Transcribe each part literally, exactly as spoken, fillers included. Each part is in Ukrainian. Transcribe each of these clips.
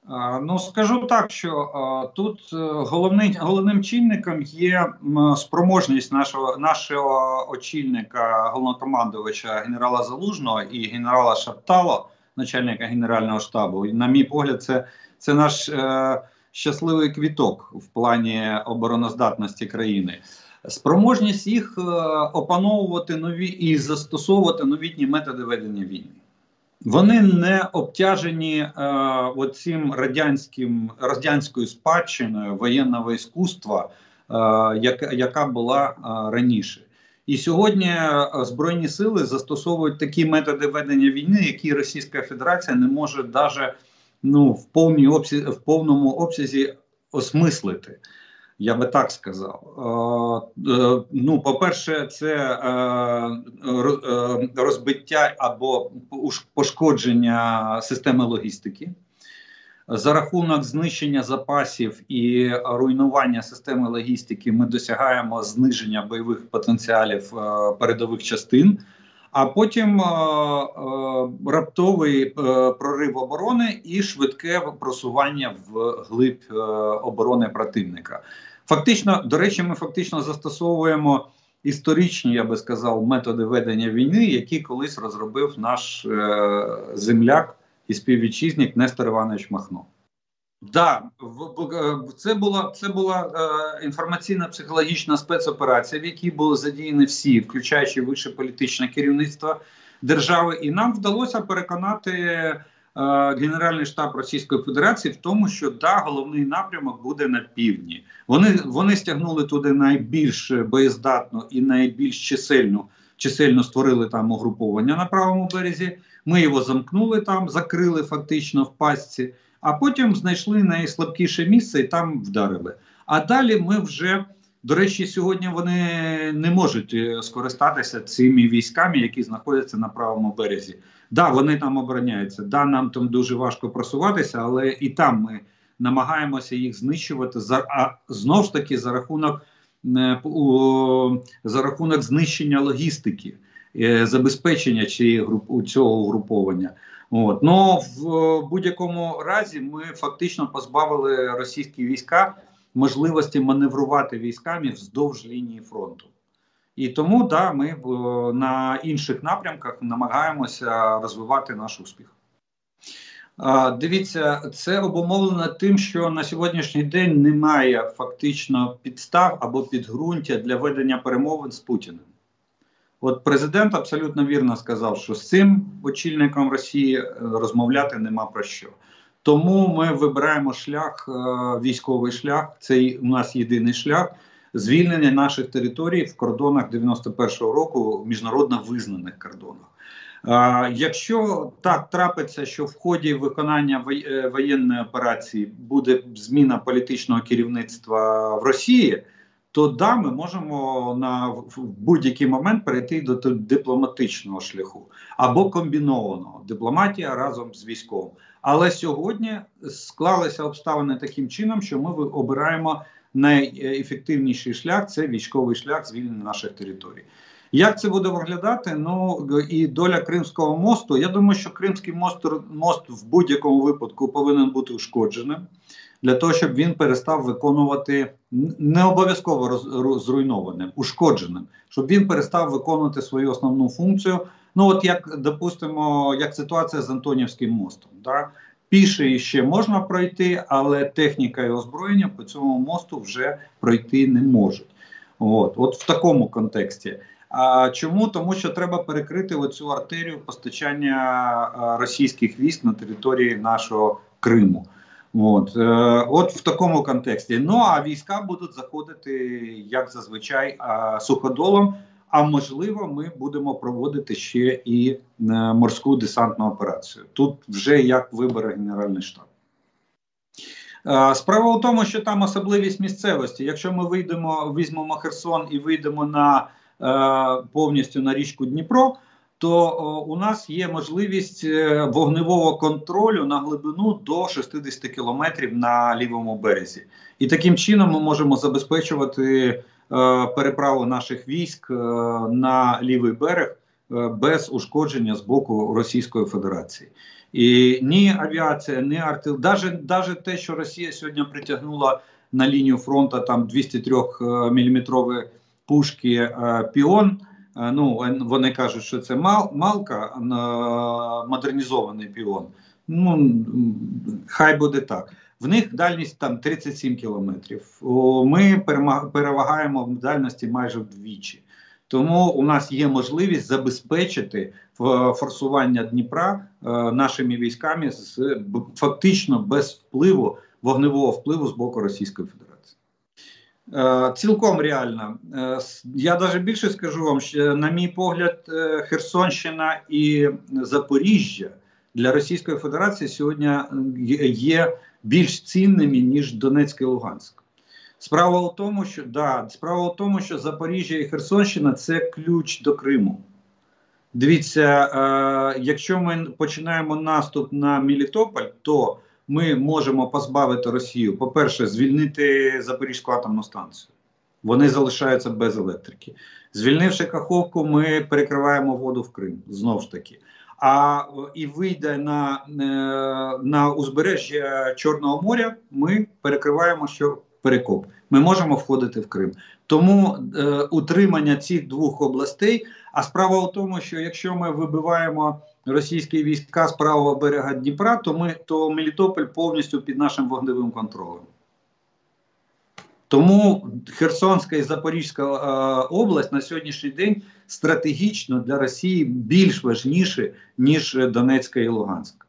А, Ну, скажу так, що а, тут е, головний, головним чинником є м, спроможність нашого нашого очільника, головнокомандувача генерала Залужного і генерала Шаптала, начальника Генерального штабу. І, на мій погляд, це, це наш е, щасливий квіток в плані обороноздатності країни. Спроможність їх е, опановувати нові і застосовувати новітні методи ведення війни. Вони не обтяжені е, оцим радянським, радянською спадщиною воєнного іскусства, е, яка, яка була е, раніше. І сьогодні Збройні сили застосовують такі методи ведення війни, які Російська Федерація не може навіть ну, в, повній обсязі, в повному обсязі осмислити. Я би так сказав. Е, е, ну, по-перше, це е, розбиття або пошкодження системи логістики. За рахунок знищення запасів і руйнування системи логістики ми досягаємо зниження бойових потенціалів е, передових частин, а потім е, е, раптовий е, прорив оборони і швидке просування в глиб е, оборони противника. Фактично, до речі, ми фактично застосовуємо історичні, я би сказав, методи ведення війни, які колись розробив наш е, земляк і співвітчизник Нестор Іванович Махно. Так, да, це була, це була е, інформаційно-психологічна спецоперація, в якій були задіяні всі, включаючи вище політичне керівництво держави, і нам вдалося переконати е, Генеральний штаб Російської Федерації в тому, що да, головний напрямок буде на півдні. Вони, вони стягнули туди найбільш боєздатну і найбільш чисельну, чисельно створили там угруповання на правому березі. Ми його замкнули там, закрили фактично в пастці, а потім знайшли найслабкіше місце і там вдарили. А далі ми вже, до речі, сьогодні вони не можуть скористатися цими військами, які знаходяться на правому березі. Да, вони там обороняються, да, нам там дуже важко просуватися, але і там ми намагаємося їх знищувати, за, а знову ж таки за рахунок, е, о, за рахунок знищення логістики, е, забезпечення цієї груп, цього угруповання. От. Но в будь-якому разі ми фактично позбавили російські війська можливості маневрувати військами вздовж лінії фронту. І тому, да, ми в, на інших напрямках намагаємося розвивати наш успіх. А, дивіться, це обумовлено тим, що на сьогоднішній день немає фактично підстав або підґрунтя для ведення перемовин з Путіним. От президент абсолютно вірно сказав, що з цим очільником Росії розмовляти нема про що. Тому ми вибираємо шлях, військовий шлях, це у нас єдиний шлях звільнення наших територій в кордонах дев'яносто першого року, міжнародно визнаних кордонах. А, якщо так трапиться, що в ході виконання воєнної операції буде зміна політичного керівництва в Росії, то да, ми можемо на в будь-який момент перейти до дипломатичного шляху або комбінованого дипломатія разом з військовим. Але сьогодні склалися обставини таким чином, що ми обираємо найефективніший шлях – це військовий шлях звільнення наших територій. Як це буде виглядати? Ну і доля Кримського мосту. Я думаю, що Кримський мост, мост в будь-якому випадку повинен бути ушкодженим, для того, щоб він перестав виконувати, не обов'язково роз, зруйнованим, ушкодженим, щоб він перестав виконувати свою основну функцію. Ну от як, допустимо, як ситуація з Антонівським мостом. Так? Піше ще можна пройти, але техніка і озброєння по цьому мосту вже пройти не можуть. От, от в такому контексті. А чому? Тому що треба перекрити оцю артерію постачання а, російських військ на території нашого Криму. От, е, от в такому контексті. Ну а війська будуть заходити, як зазвичай, а, суходолом, а можливо ми будемо проводити ще і е, морську десантну операцію. Тут вже як вибере Генеральний штаб. Е, справа в тому, що там особливість місцевості. Якщо ми вийдемо, візьмемо Херсон і вийдемо на, е, повністю на річку Дніпро, то о, у нас є можливість е, вогневого контролю на глибину до шістдесят кілометрів на лівому березі. І таким чином ми можемо забезпечувати е, переправу наших військ е, на лівий берег без ушкодження з боку Російської Федерації. І ні авіація, ні артилерія, навіть, навіть те, що Росія сьогодні притягнула на лінію фронту там двісті три міліметрові пушки е, «Піон», е, ну, вони кажуть, що це мал, малка, е, модернізований «Піон». Ну, хай буде так. В них дальність там тридцять сім кілометрів. Ми перевагаємо в дальності майже вдвічі. Тому у нас є можливість забезпечити форсування Дніпра е, нашими військами з, фактично без впливу, вогневого впливу з боку Російської Федерації. Е, цілком реально. Е, я навіть більше скажу вам, що, на мій погляд, е, Херсонщина і Запоріжжя для Російської Федерації сьогодні є більш цінними, ніж Донецьк і Луганськ. Справа у тому, що да, справа у тому, що Запоріжжя і Херсонщина – це ключ до Криму. Дивіться, е, якщо ми починаємо наступ на Мелітополь, то ми можемо позбавити Росію, по-перше, звільнити Запорізьку атомну станцію. Вони залишаються без електрики. Звільнивши Каховку, ми перекриваємо воду в Крим, знову ж таки. А і вийде на, на узбережжя Чорного моря, ми перекриваємо що перекоп. Ми можемо входити в Крим. Тому е, утримання цих двох областей, а справа в тому, що якщо ми вибиваємо російські війська з правого берега Дніпра, то, ми, то Мелітополь повністю під нашим вогневим контролем. Тому Херсонська і Запорізька е, область на сьогоднішній день стратегічно для Росії більш важніші, ніж Донецька і Луганська.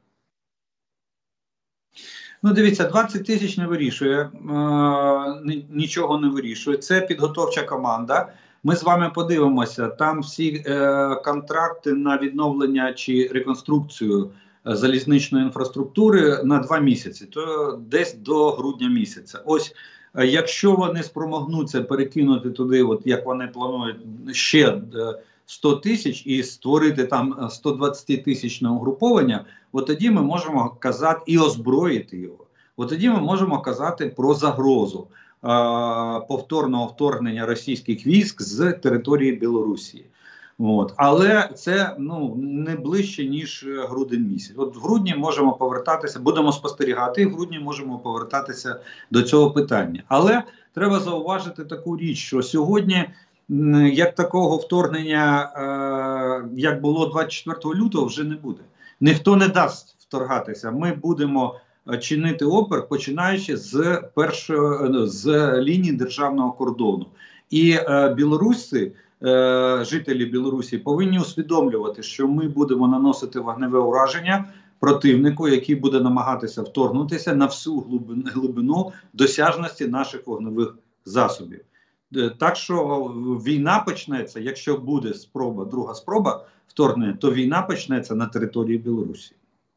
Ну, дивіться, двадцять тисяч не вирішує, е, нічого не вирішує. Це підготовча команда. Ми з вами подивимося, там всі е, контракти на відновлення чи реконструкцію залізничної інфраструктури на два місяці, то десь до грудня місяця. Ось, якщо вони спромогнуться перекинути туди, от як вони планують, ще сто тисяч і створити там сто двадцять тисячне угруповання, от тоді ми можемо казати і озброїти його. От тоді ми можемо казати про загрозу а, повторного вторгнення російських військ з території Білорусі. От. Але це ну, не ближче, ніж грудень місяць. От в грудні можемо повертатися, будемо спостерігати, і в грудні можемо повертатися до цього питання. Але треба зауважити таку річ, що сьогодні, як такого вторгнення, е, як було двадцять четвертого лютого, вже не буде. Ніхто не дасть вторгатися. Ми будемо чинити опір, починаючи з першої, з лінії державного кордону. І е, білоруси, е, жителі Білорусі повинні усвідомлювати, що ми будемо наносити вогневе ураження противнику, який буде намагатися вторгнутися на всю глибину, глибину досяжності наших вогневих засобів. Е, так що війна почнеться, якщо буде спроба, друга спроба вторгнення, то війна почнеться на території Білорусі.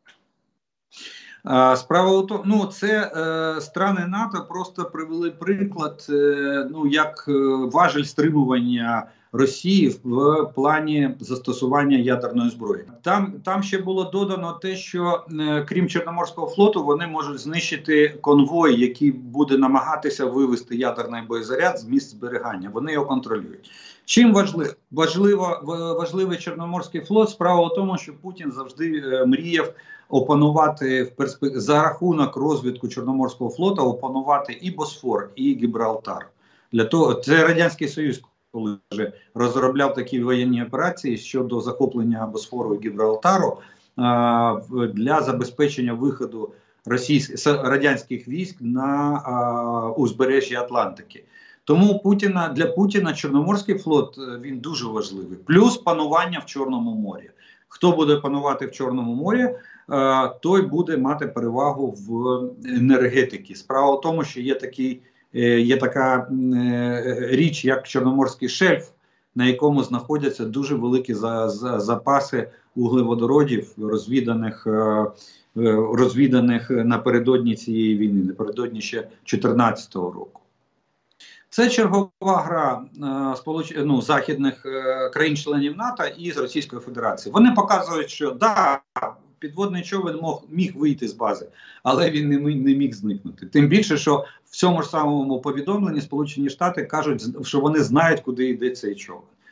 Справа у тому, ну це е, страни НАТО просто привели приклад, е, ну як е, важель стримування Росії в плані застосування ядерної зброї. Там, там ще було додано те, що е, крім Чорноморського флоту, вони можуть знищити конвой, який буде намагатися вивести ядерний боєзаряд з місць зберігання. Вони його контролюють. Чим важливо, важливо, важливий Чорноморський флот? Справа в тому, що Путін завжди е, мріяв опанувати в перспек... за рахунок розвитку Чорноморського флота, опанувати і Босфор, і Гібралтар. Для того, це Радянський Союз, коли вже розробляв такі воєнні операції щодо захоплення Босфору і Гібралтару а, для забезпечення виходу російських радянських військ на а, узбережжя Атлантики. Тому Путіна, для Путіна Чорноморський флот він дуже важливий. Плюс панування в Чорному морі. Хто буде панувати в Чорному морі, той буде мати перевагу в енергетиці. Справа в тому, що є, такий, є така річ, як Чорноморський шельф, на якому знаходяться дуже великі запаси углеводородів, розвіданих, розвіданих напередодні цієї війни, напередодні ще дві тисячі чотирнадцятого року. Це чергова гра е, сполуч... ну, західних е, країн-членів НАТО і з Російської Федерації. Вони показують, що да, підводний човен мог, міг вийти з бази, але він не, не міг зникнути. Тим більше, що в цьому ж самому повідомленні Сполучені Штати кажуть, що вони знають, куди йде цей човен.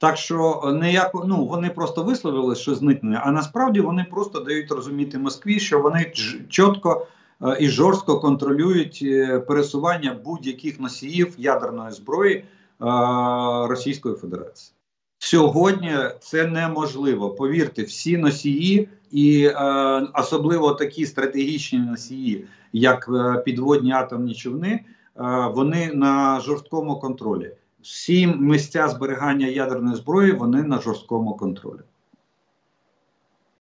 Так що ніяко, ну вони просто висловили, що зникне, а насправді вони просто дають розуміти Москві, що вони чітко е, і жорстко контролюють е, пересування будь-яких носіїв ядерної зброї е, Російської Федерації. Сьогодні це неможливо. Повірте, всі носії, і е, особливо такі стратегічні носії, як е, підводні атомні човни, е, вони на жорсткому контролі. Всі місця зберігання ядерної зброї, вони на жорсткому контролі.